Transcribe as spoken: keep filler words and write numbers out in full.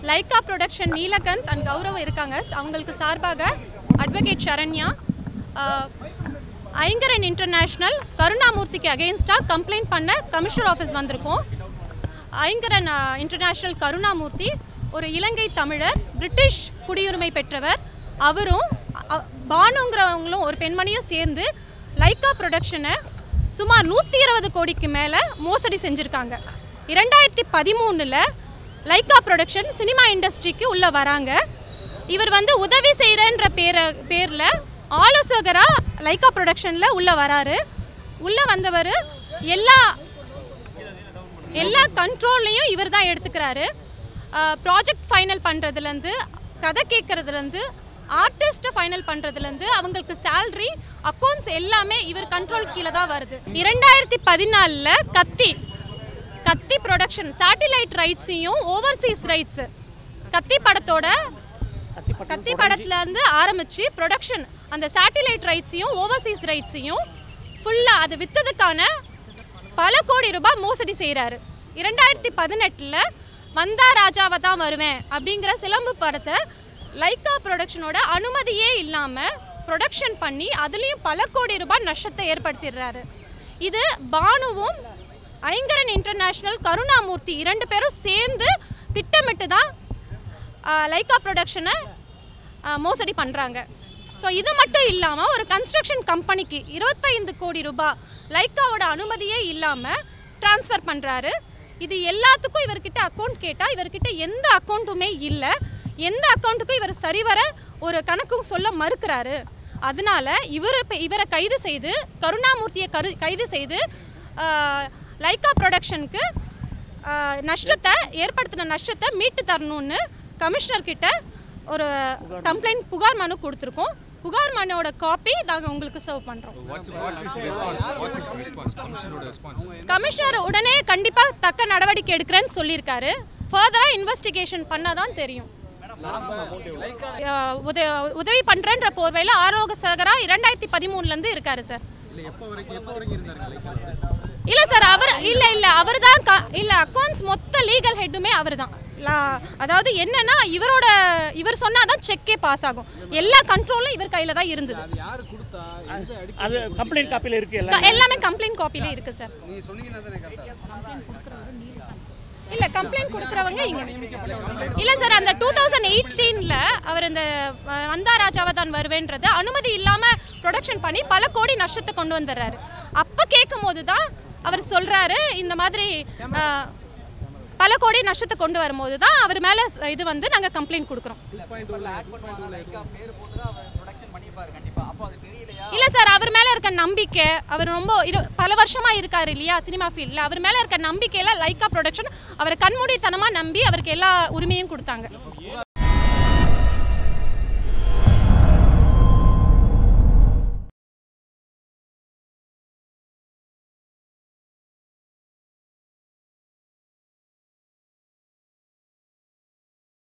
Lyca Production Neelakant and Gaurav irukanga avangalukku saarbaga advocate Sharanya Ayngaran International Karunamurthikku against a complaint panna commissioner office vandirukom. Ayngaran International Karunamurthi ஒரு இலங்கை தமிழர் British குடியுரிமை பெற்றவர். அவரும் பானுங்கறவங்களும் ஒரு பெண்மணியும் சேர்ந்து Lyca ப்ரொடக்ஷனை சுமார் நூற்றி இருபது கோடிக்கு மேலே மோசடி செஞ்சுருக்காங்க. இரண்டாயிரத்தி பதிமூணில் லைகா ப்ரொடக்ஷன் சினிமா இண்டஸ்ட்ரிக்கு உள்ளே வராங்க. இவர் வந்து உதவி செய்கிறன்ற பேர பேரில் ஆலோசகராக லைகா ப்ரொடக்ஷனில் உள்ளே வராரு. உள்ளே வந்தவர் எல்லா எல்லா கண்ட்ரோல்லையும் இவர் தான் எடுத்துக்கிறாரு. ப்ராஜெக்ட் ஃபைனல் பண்ணுறதுலேருந்து கதை கேட்குறதுலேருந்து ஆர்டிஸ்ட்டை ஃபைனல் பண்ணுறதுலேருந்து அவங்களுக்கு சேல்ரி அக்கௌண்ட்ஸ் எல்லாமே இவர் கண்ட்ரோல் கீழே தான் வருது. இரண்டாயிரத்தி பதினாலில் கத்தி கத்தி ப்ரொடக்ஷன் சேட்டிலைட் ரைட்ஸையும் ஓவர்சீஸ் ரைட்ஸு கத்தி படத்தோட கத்தி படத்துலேருந்து ஆரம்பித்து ப்ரொடக்ஷன் அந்த சேட்டிலைட் ரைட்ஸையும் ஓவர்சீஸ் ரைட்ஸையும் ஃபுல்லாக அது விற்றதுக்கான பல கோடி ரூபாய் மோசடி செய்கிறாரு. இரண்டாயிரத்தி பதினெட்டில் வந்தா ராஜாவை தான் வருவேன் அப்படிங்கிற சிலம்பு படத்தை லைகா ப்ரொடக்ஷனோட அனுமதியே இல்லாமல் ப்ரொடக்ஷன் பண்ணி அதுலேயும் பல கோடி ரூபாய் நஷ்டத்தை ஏற்படுத்திடுறாரு. இது பானுவும் ஐங்கரன் இன்டர்நேஷ்னல் கருணாமூர்த்தி இரண்டு பேரும் சேர்ந்து திட்டமிட்டு தான் லைகா ப்ரொடக்ஷனை மோசடி பண்ணுறாங்க. ஸோ இது மட்டும் இல்லாமல் ஒரு கன்ஸ்ட்ரக்ஷன் கம்பெனிக்கு இருபத்தைந்து கோடி ரூபாய் லைக்காவோட அனுமதியே இல்லாமல் ட்ரான்ஸ்ஃபர் பண்ணுறாரு. இது எல்லாத்துக்கும் இவர்கிட்ட அக்கௌண்ட் கேட்டால் இவர்கிட்ட எந்த அக்கௌண்ட்டுமே இல்லை. எந்த அக்கௌண்ட்டுக்கும் இவர் சரிவர ஒரு கணக்கும் சொல்ல மறுக்கிறாரு. அதனால இவர் இவரை கைது செய்து கருணாமூர்த்தியை கரு கைது செய்து லைகா ப்ரொடக்ஷனுக்கு நஷ்டத்தை ஏற்படுத்தின நஷ்டத்தை மீட்டு தரணும்னு கமிஷனர்கிட்ட ஒரு கம்ப்ளைண்ட் புகார் மனு கொடுத்துருக்கோம். புகார் மனுவோட காப்பி நாங்கள் உங்களுக்கு சர்வ் பண்ணுறோம். கமிஷனர் உடனே கண்டிப்பாக தக்க நடவடிக்கை எடுக்கிறேன்னு சொல்லியிருக்காரு. ஃபர்தராக இன்வெஸ்டிகேஷன் பண்ணால் தான் தெரியும். உதவி பண்ணுறேன்ற போர்வையில் ஆரோக்கியசகராக இரண்டாயிரத்தி பதிமூணுலேருந்து இருக்காரு சார். இல்லை சார் அவர் இல்லை இல்லை அவர் தான் இல்லை அக்கௌண்ட்ஸ் மொத்த லீகல் ஹெட்டுமே அவர் தான். அதாவது என்னன்னா இவரோட இவர் சொன்னாதான் செக்கே பாஸ் ஆகும். எல்லா கண்ட்ரோலும் இவர் கையில தான் இருந்தது. அது கம்ப்ளைண்ட் காப்பில இருக்கு. எல்லாமே கம்ப்ளைண்ட் காப்பில இருக்கு சார். நீங்க சொன்னீங்கன்னா தானே கரெக்ட்டா இல்ல கம்ப்ளைண்ட் கொடுக்கறவங்க இங்க இல்ல சார். அந்த இரண்டாயிரத்தி பதினெட்டுல அவர் இந்த வந்தா ராஜாவை தான் வருவேன்றது அனுமதி இல்லாம ப்ரொடக்ஷன் பண்ணி பல கோடி நஷ்டத்தை கொண்டு வந்துடுறாரு. அப்ப கேட்கும் போது தான் அவர் சொல்றாரு இந்த மாதிரி பல கோடி நஷ்டத்தை கொண்டு வரும்போது தான் அவர் மேலே இது வந்து நாங்கள் கம்ப்ளைண்ட் கொடுக்குறோம். இல்லை சார் அவர் மேலே இருக்க நம்பிக்கை அவர் ரொம்ப இரு பல வருஷமாக இருக்கார் இல்லையா சினிமா ஃபீல்டில். அவர் மேலே இருக்க நம்பிக்கையில் லைகா ப்ரொடக்ஷன் அவரை கண்மூடித்தனமாக நம்பி அவருக்கு எல்லா உரிமையும் கொடுத்தாங்க.